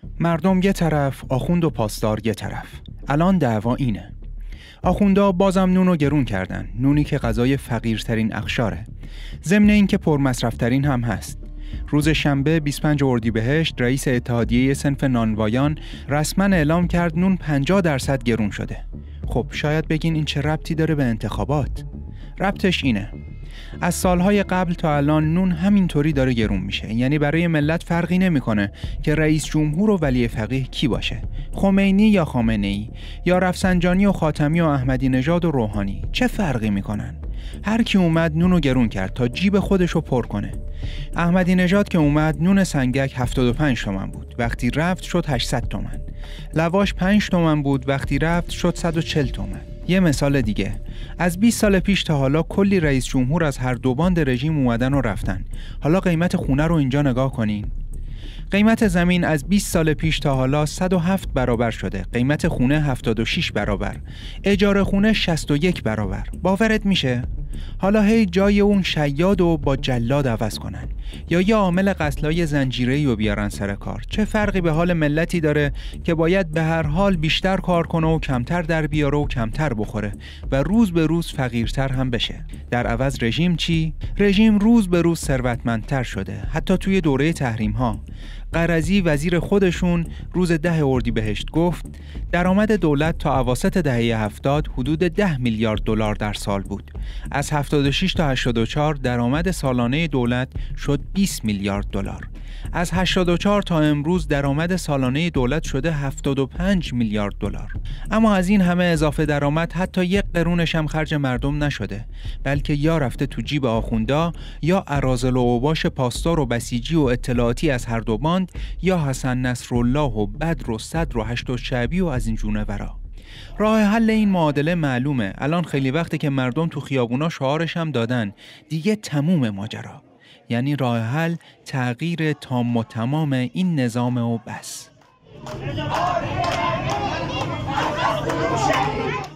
مردم یه طرف، آخوند و پاسدار یه طرف. الان دعوا اینه. آخوندا بازم نونو گرون کردن، نونی که غذای فقیرترین اقشاره. ضمن این که پرمصرفترین هم هست. روز شنبه 25 اردیبهشت رئیس اتحادیه صنف نانوایان رسما اعلام کرد نون 50% گرون شده. خب شاید بگین این چه ربطی داره به انتخابات؟ ربطش اینه. از سالهای قبل تا الان نون همینطوری داره گرون میشه. یعنی برای ملت فرقی نمیکنه که رئیس جمهور و ولی فقیه کی باشه، خمینی یا خامنه‌ای، یا رفسنجانی و خاتمی و احمدی نژاد و روحانی. چه فرقی میکنن؟ هر کی اومد نونو گرون کرد تا جیب خودشو پر کنه. احمدی نژاد که اومد نون سنگک 75 تومن بود، وقتی رفت شد 800 تومن. لواش 5 تومن بود، وقتی رفت شد 140 تومن. یه مثال دیگه، از 20 سال پیش تا حالا کلی رئیس جمهور از هر دو باند رژیم اومدن و رفتن. حالا قیمت خونه رو اینجا نگاه کنین. قیمت زمین از 20 سال پیش تا حالا 107 برابر شده، قیمت خونه 76 برابر، اجاره خونه 61 برابر. باورت میشه؟ حالا هی جای اون شیاد و با جلاد عوض کنن یا یه عامل قتلای زنجیره‌ای رو بیارن سر کار. چه فرقی به حال ملتی داره که باید به هر حال بیشتر کار کنه و کمتر در بیاره و کمتر بخوره و روز به روز فقیرتر هم بشه؟ در عوض رژیم چی؟ رژیم روز به روز ثروتمندتر شده. حتی توی دوره تحریم ها قرضی وزیر خودشون روز 10 اردیبهشت گفت درآمد دولت تا اواسط دهه 70 حدود 10 میلیارد دلار در سال بود. از 76 تا 84 درآمد سالانه دولت شد 20 میلیارد دلار. از 84 تا امروز درآمد سالانه دولت شده 75 میلیارد دلار. اما از این همه اضافه درآمد حتی یک قرونش هم خرج مردم نشده، بلکه یا رفته تو جیب آخوندا یا اراذل و اوباش پاسدار و بسیجی و اطلاعاتی از هر دو باند، یا حسن نصرالله و بدر و صدر و هشت‌الشعبی و از این جونورا. راه حل این معادله معلومه. الان خیلی وقته که مردم تو خیابونا شعارش هم دادن دیگه تموم ماجرا. یعنی راه حل تغییر تام و تمام این نظام و بس.